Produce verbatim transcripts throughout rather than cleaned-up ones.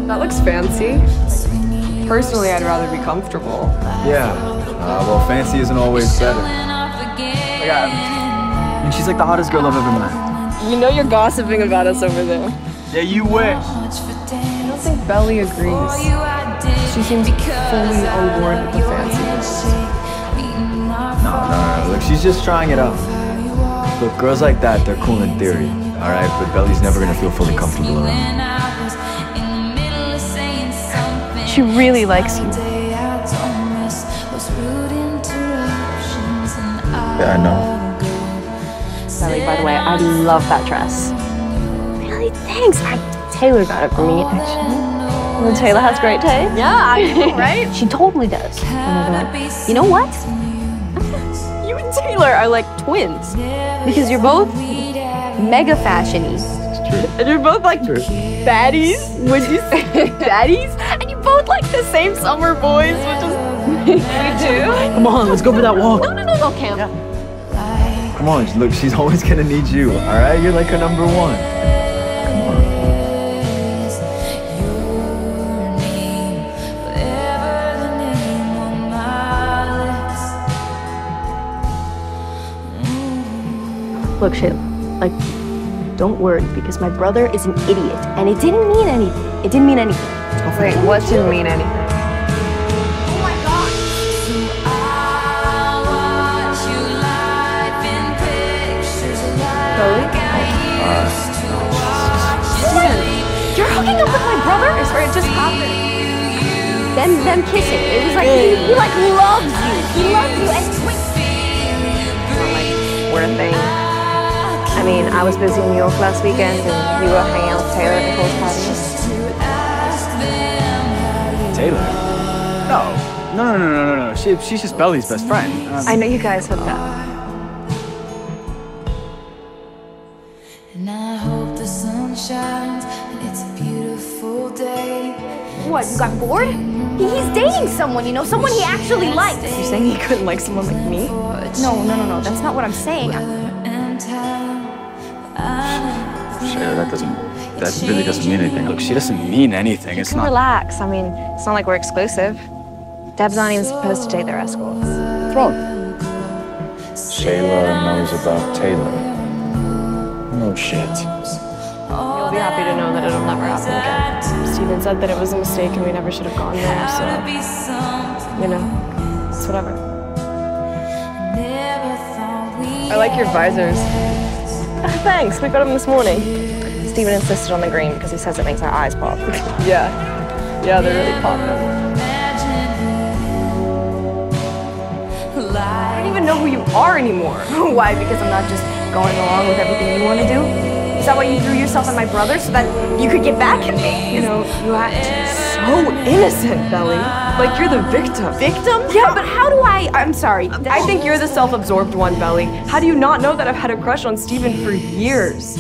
That looks fancy. Personally, I'd rather be comfortable. Yeah, uh, well, fancy isn't always better. I got I mean, she's like the hottest girl I've ever met. You know you're gossiping about us over there. Yeah, you wish. I don't think Belly agrees. She seems fully on board with the fancy girls. No, no, no, look, she's just trying it out. Look, girls like that, they're cool in theory, alright? But Belly's never gonna feel fully comfortable around. She really likes you. Yeah, I know. Belly, by the way, I love that dress. Really? Thanks. I, Taylor got it for me, actually. Well, Taylor has great taste. Yeah, I know, right? She totally does. You know what? You and Taylor are like twins. Because you're both mega fashion-y. And you're both like baddies. Would you say baddies? And you both like the same summer boys, which is you do. Come on, let's go for that walk. No, no, no, no, Cam. Yeah. Come on, look, she's always gonna need you, alright? You're like her number one. Come on. Look, Shayla, like, don't worry, because my brother is an idiot, and it didn't mean anything. It didn't mean anything. Wait, what didn't mean anything? Oh my God! Uh, Steven, you're hooking up with my brother? I swear it just happened. Them, them kissing. It was like, he, he like loves you. He loves you, and wait. Not like we're a thing. I mean, I was busy in New York last weekend, and you were hanging out with Taylor at Nicole's party. Taylor? No. No, no, no, no, no, no. She, she's just Belly's best friend. Um, I know you guys hooked up. And I hope the sun shines and it's a beautiful day. What, you got bored? He, he's dating someone, you know, someone he actually likes. You're saying he couldn't like someone like me? No, no, no, no, that's not what I'm saying. Shayla, that doesn't, that really doesn't mean anything. Look, she doesn't mean anything. It's not. Relax. I mean, it's not like we're exclusive. Deb's not even supposed to date their escorts. What's wrong? Shayla knows about Taylor. No shit. You'll be happy to know that it'll never happen again. Steven said that it was a mistake and we never should have gone there, so, you know, it's whatever. I like your visors. Oh, thanks, we got them this morning. Steven insisted on the green because he says it makes our eyes pop. Yeah, yeah, they're really popping. I don't even know who you are anymore. Why? Because I'm not just going along with everything you want to do? Is that why you threw yourself at my brother so that you could get back at me? You know, you act so innocent, Belly. Like you're the victim. Victim? Yeah, but how do I... I'm sorry. I think you're the self-absorbed one, Belly. How do you not know that I've had a crush on Steven for years?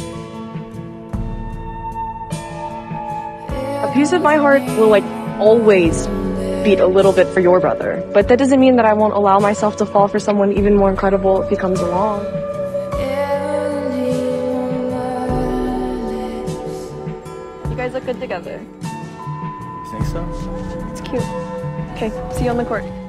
A piece of my heart will, like, always beat a little bit for your brother. But that doesn't mean that I won't allow myself to fall for someone even more incredible if he comes along. You guys look good together. You think so? It's cute. Okay, see you on the court.